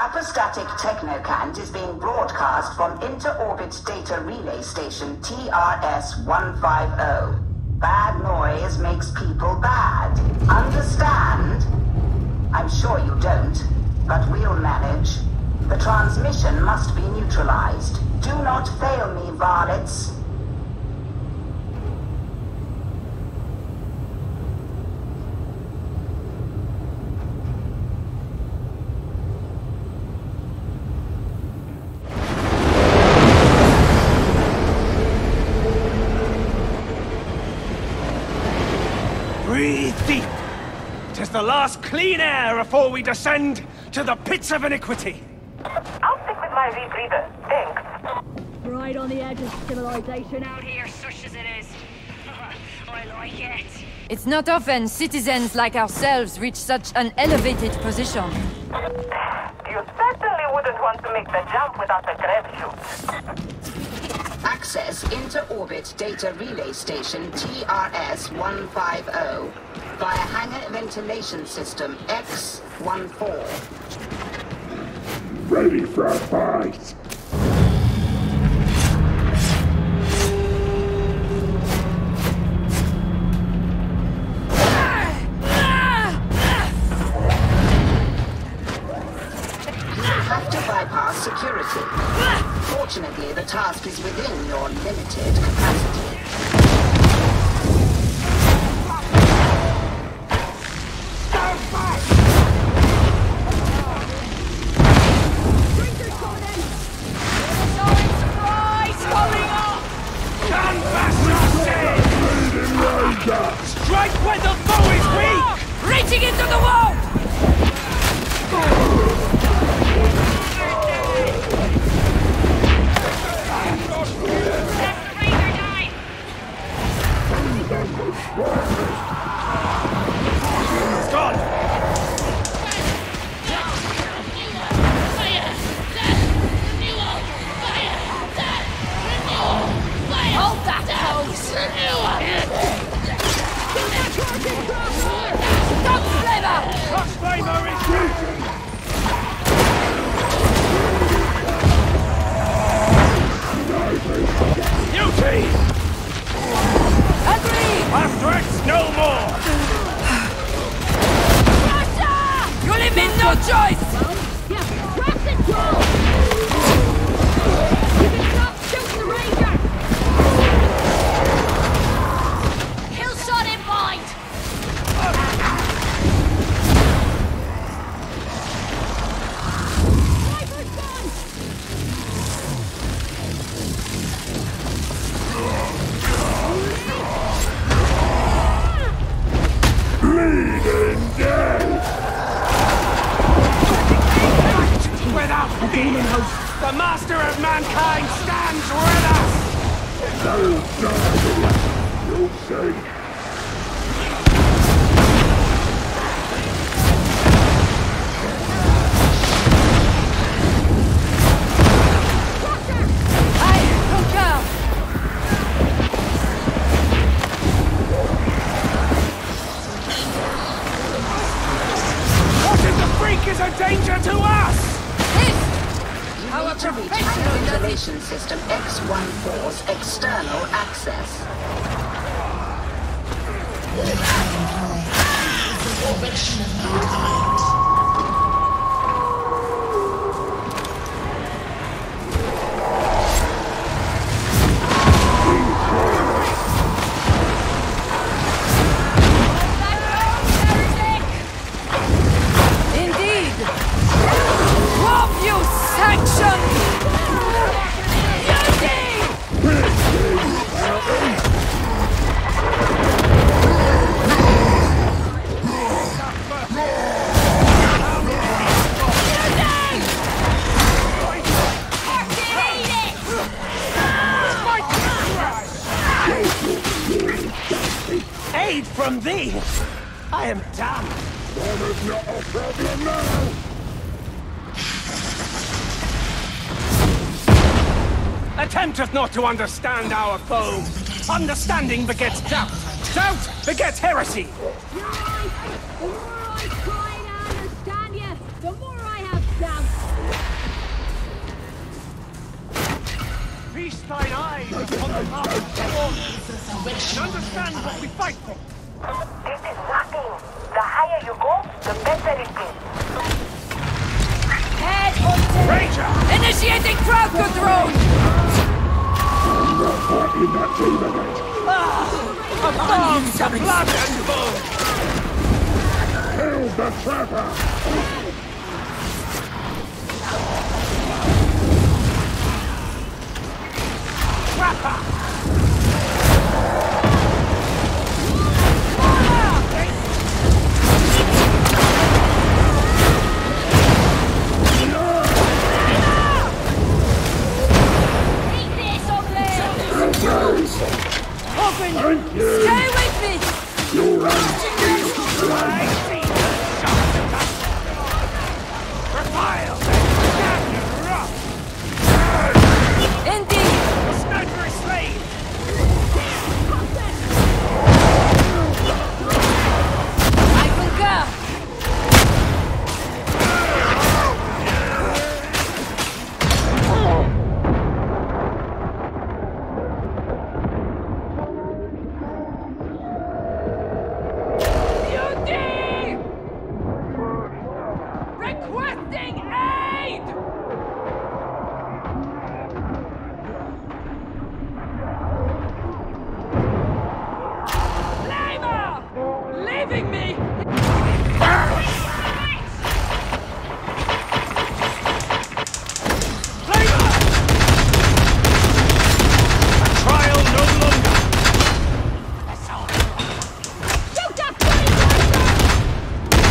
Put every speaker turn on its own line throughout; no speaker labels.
Apostatic Technocant is being broadcast from Inter-Orbit Data Relay Station TRS-150. Bad noise makes people bad. Understand? I'm sure you don't, but we'll manage. The transmission must be neutralized. Do not fail me, varlets.
Breathe deep. 'Tis the last clean air before we descend to the pits of iniquity.
I'll stick with my rebreather. Thanks.
Right on the edge of civilization out here, such as it is. I like it.
It's not often citizens like ourselves reach such an elevated position.
You certainly wouldn't want to make the jump without a grab chute.
Access Inter-Orbit Data Relay Station TRS-150 via Hangar Ventilation System X-14.
Ready for a fight!
Have to bypass security. Fortunately, the task is within your limited capacity.
Strike when the foe is weak!
Reaching into the wall!
It's gone!
Hold that pose! Stop flavor!
Cross flavor is shooting! Duty!
Agree!
Our threats no more!
Russia! You leave me no choice!
Yeah, crack the door! You can stop shooting the ranger! Kill shot in mind! Sniper's gone!
Bleeding dead!
Without demon host, the master of mankind stands with us!
They'll die! You'll see!
I concur!
What if the freak is a danger to us?
This!
You
Our
need to reach
professional
Hangar
does it.
Ventilation System X-14's external access.
Indeed! Probius sanction! Duty!
Aid from thee! I am done!
That is not a problem now!
Attempteth not to understand our foe. Understanding begets doubt. Doubt begets heresy.
You're right! The more I try to understand you, the more I have doubts!
feast thine eyes upon the path of and understand what we fight for.
This is nothing. The higher you go, the better it gets.
Head on
Ranger!
Initiating crowd control!
I'm not fighting that demon.
A bomb to blood and bone!
Kill the trapper!
Trapper!
Open!
Thank you!
Stay with me!
You're right!
Revile!
Indeed!
The sniper is slain!
I concur! Beauty! Requesting aid! Flamer! Leaving me!
Flavor! A trial no longer!
Shoot that bloody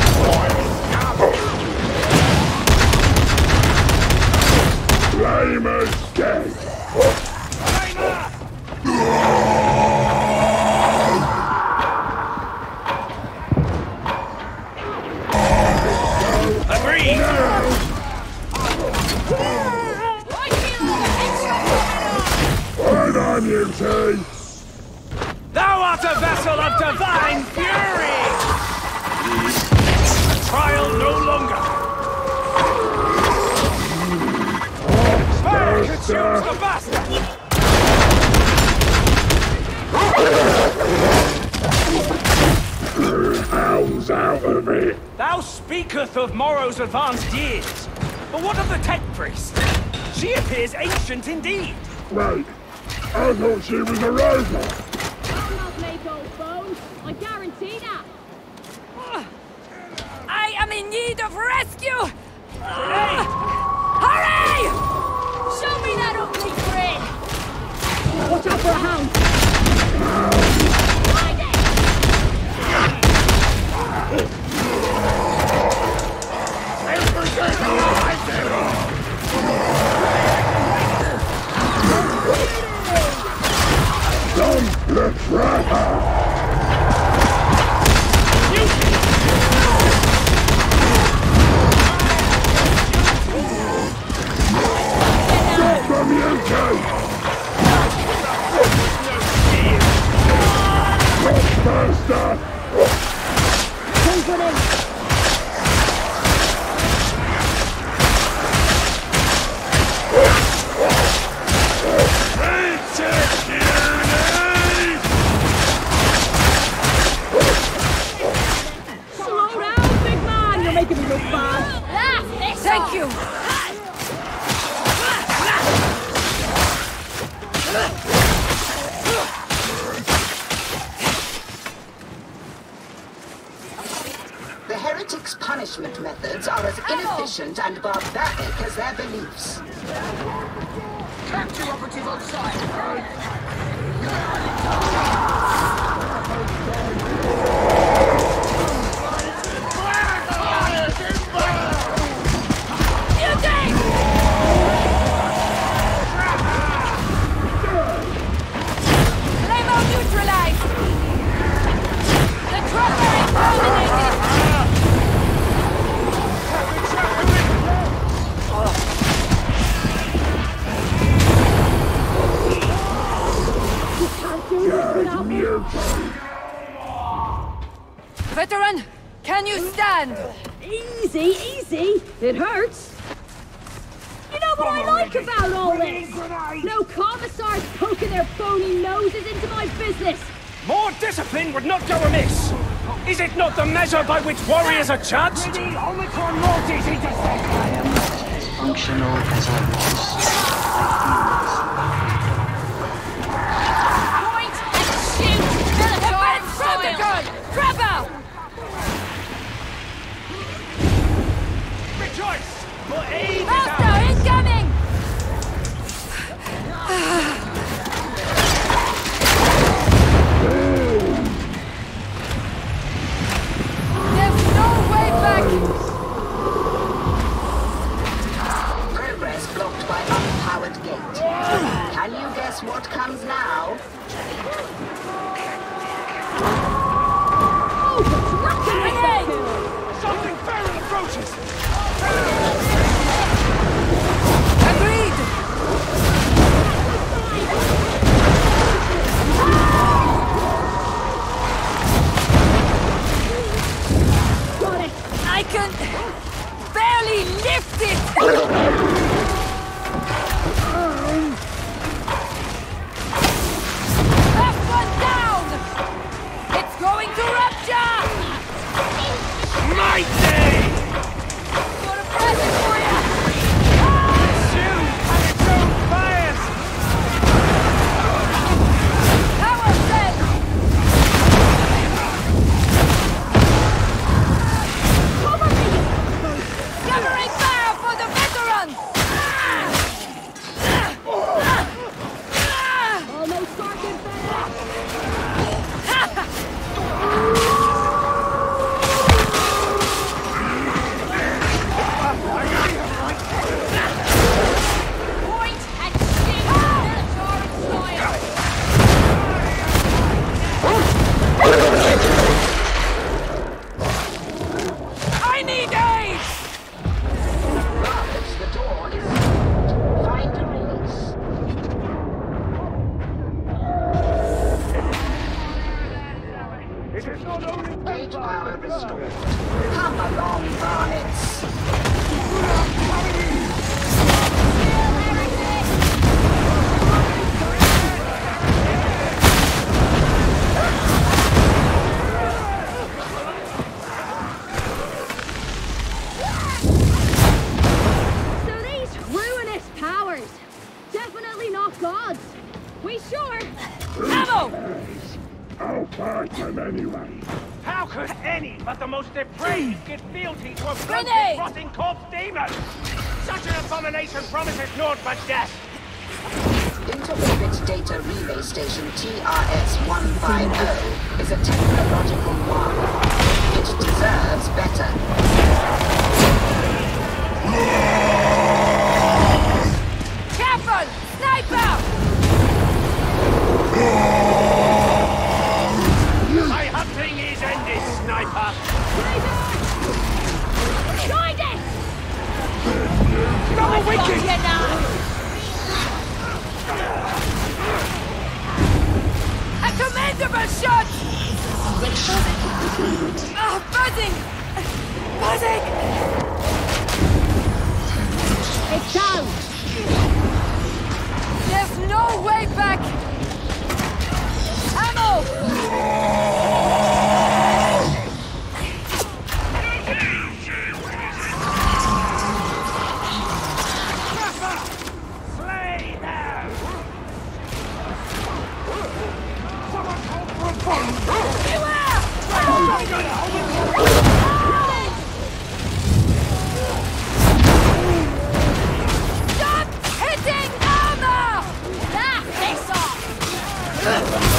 Flamer's dead!
Flavor! Agreed!
Right on, you two!
Thou art a vessel of divine fury! A trial no longer! Fire consumes the bastard!
Hounds out of it!
Thou speaketh of Morrow's advanced years, but what of the tech priest? She appears ancient indeed.
Wait, I thought she was a robot!
I'm not late, old bones. I guarantee that.
I am in need of rescue! Hurry! Show me that ugly grin!
Watch out for a hound. Find it!
Dump the trapper! Stop them, you two! Ghostbuster!
Slow down, big man. You're making me look bad.
Thank you!
The heretics' punishment methods are as inefficient and barbaric as their beliefs.
Capture operative on site!
Flamer neutralized! The trapper is eliminated! Veteran, can you stand?
Easy, easy. It hurts. You know what I like? think about all this? No commissars poking their phony noses into my business!
More discipline would not go amiss! Is it not the measure by which warriors are judged?
Omicron Mortis intercept! I am not as functional as I was.
Point and shoot! Military soil! Grab
Rejoice! For aid is
Master,
ours!
incoming! There's no way back!
Progress blocked by unpowered gate. Can you guess what comes now?
Something feral approaches!
Agreed!
Got it!
I can barely lift it! Last one down! It's going to rupture!
My day!
Got a present for you!
Soon and its own fires!
Power cell!
Cover me!
Covering fire for the veterans!
Almost Sergeant Bennett!
Point and shoot! Military style! I need aid!
Roberts, the door is sealed. Find a release.
It is not only
Gate power restored. Come along, varlets.
So these ruinous powers, definitely not gods. We sure?
Ammo!
I'll find them anyway.
How could any but the most depraved give fealty to a
Grenade!
bloody, rotting corpse demon? Such an abomination promises naught but death!
Interorbit Data Relay Station TRS-150 is a technological marvel. It deserves better.
Careful! Sniper!
My hunting is ended, sniper!
Join it!
Double wicked!
Get now! A commendable shot! Buzzing! Buzzing!
It's down!
There's no way back! Ammo!
Slay them! Someone call for a bomb!
Beware! Stop hitting armor! Ah, face off!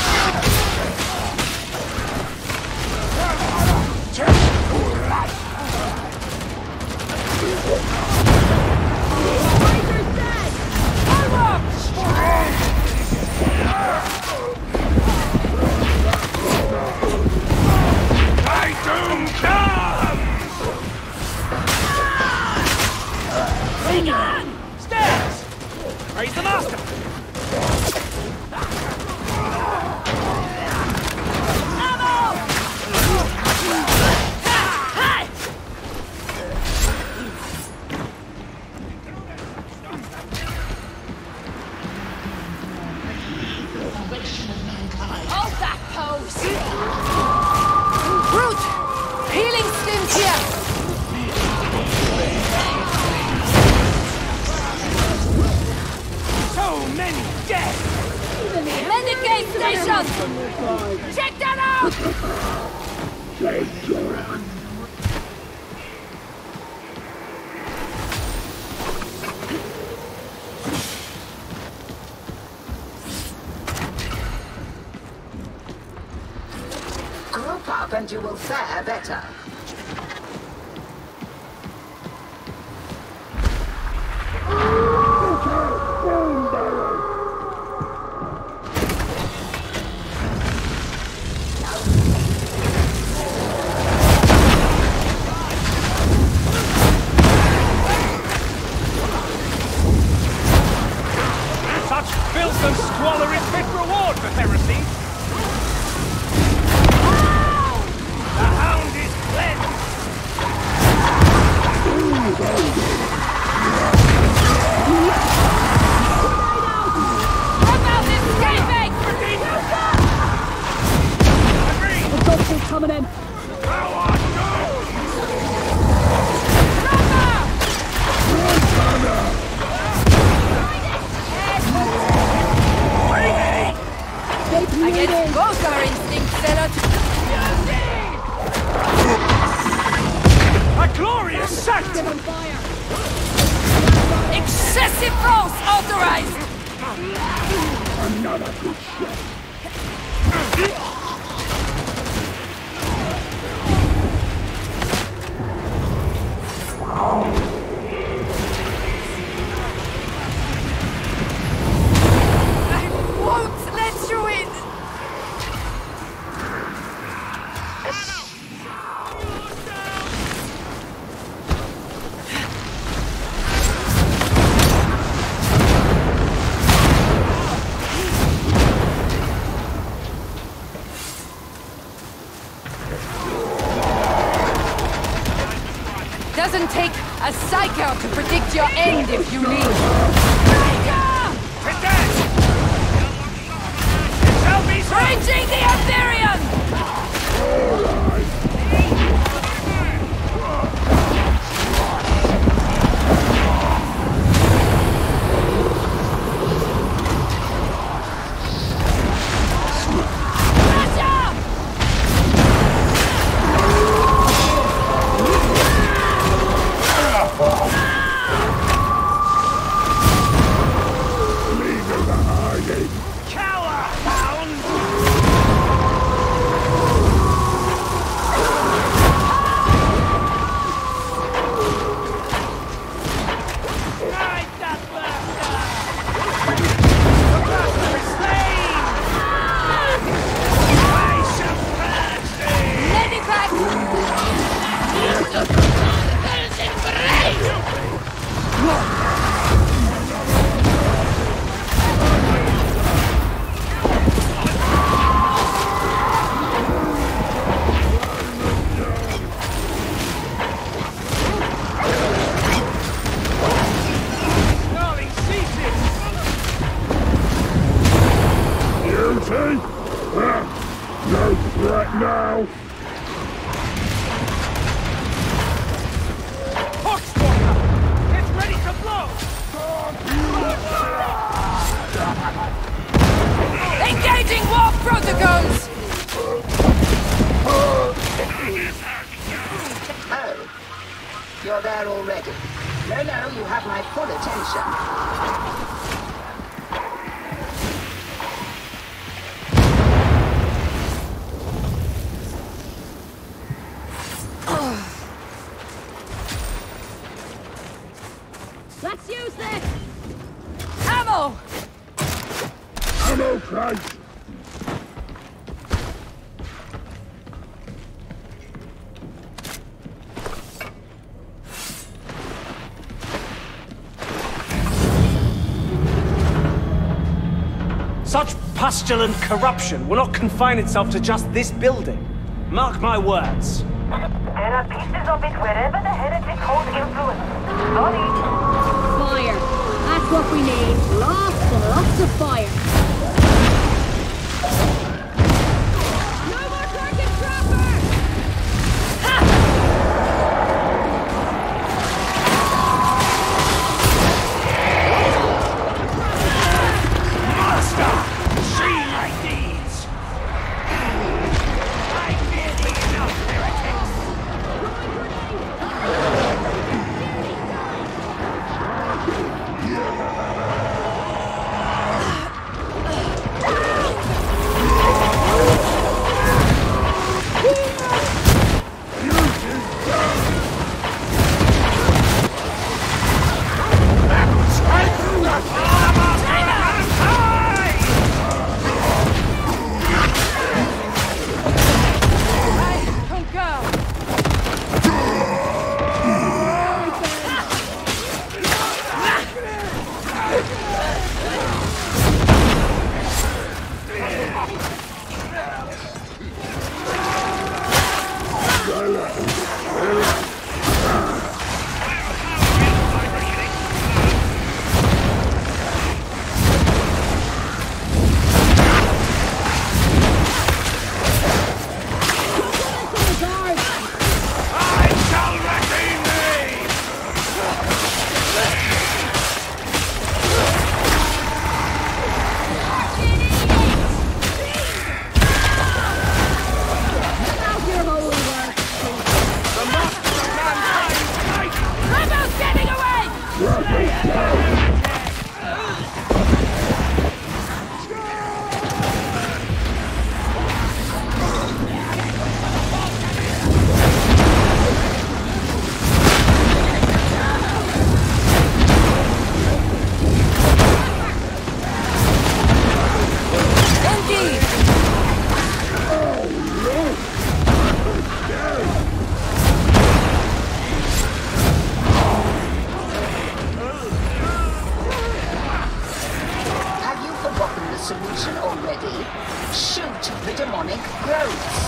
My doom comes! Stairs! Raise the master!
Check that out!
Group up and you will fare better.
Such filth and squalor is fit reward for heresy. The hound is cleansed.
What about this escaping?
Agreed.
The doctor's coming in.
I guess both our instincts fell out.
A glorious sight!
On fire.
Excessive force authorized!
Another good shot.
I won't let you in! Doesn't take a psycho to predict your end if you leave.
To death! It shall be so!
Raging the Aetherium!
Leave the hiding.
Cower, hound! Strike that bastard! The bastard is slain! I shall purge thee!
Medivac!
Snarling ceases!
Duty? No threat now.
Poxwalker! It's ready to blow!
Engaging war protocols!
Oh, you're there already. No, you have my full attention.
Let's use this.
Ammo!
Ammo crate.
Such pustulent corruption will not confine itself to just this building. Mark my words.
There are pieces of it wherever the heretics hold influence. Sorry.
Fire. That's what we need. Lots and lots of fire. No more target trapper!
Master! See my deeds!
Have you forgotten the solution already? Shoot the demonic growths.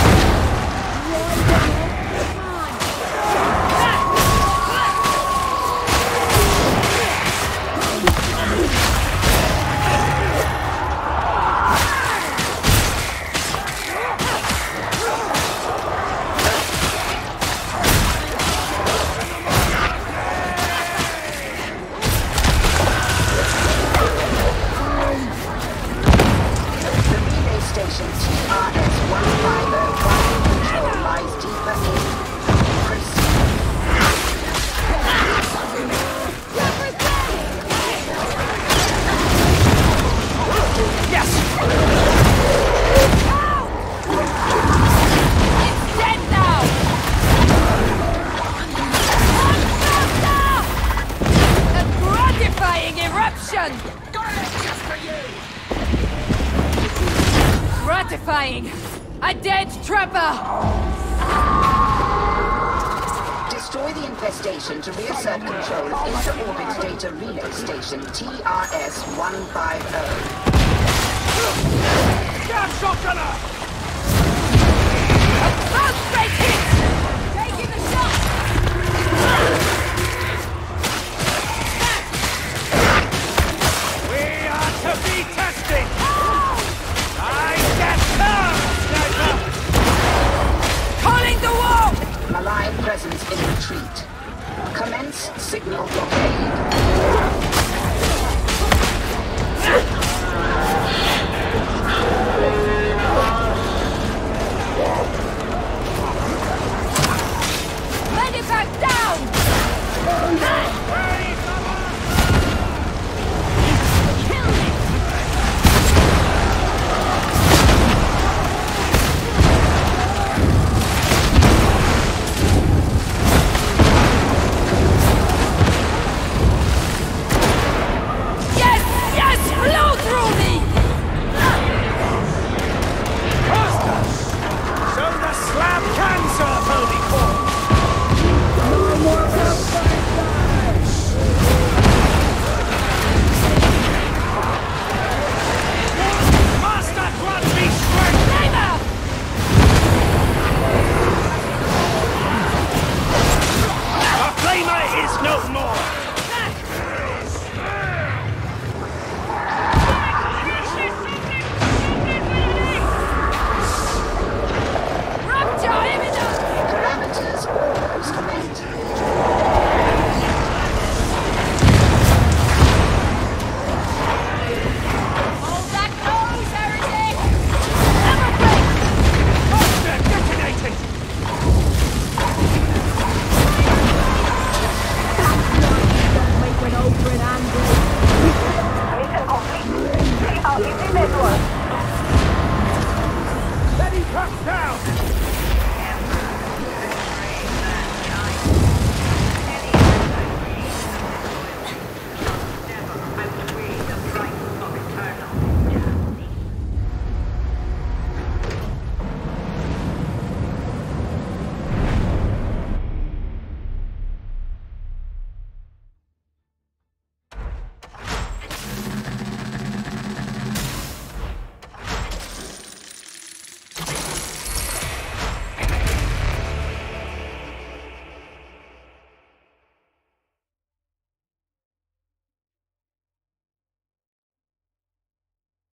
Station TRS-150 control lies deeper in. Proceed.
Yes!
It's dead now! A gratifying eruption! Gratifying! A dead trapper!
Destroy the infestation to reassert control of inter-orbit data relay station TRS-150.
Gas shotgunner!
A close break here!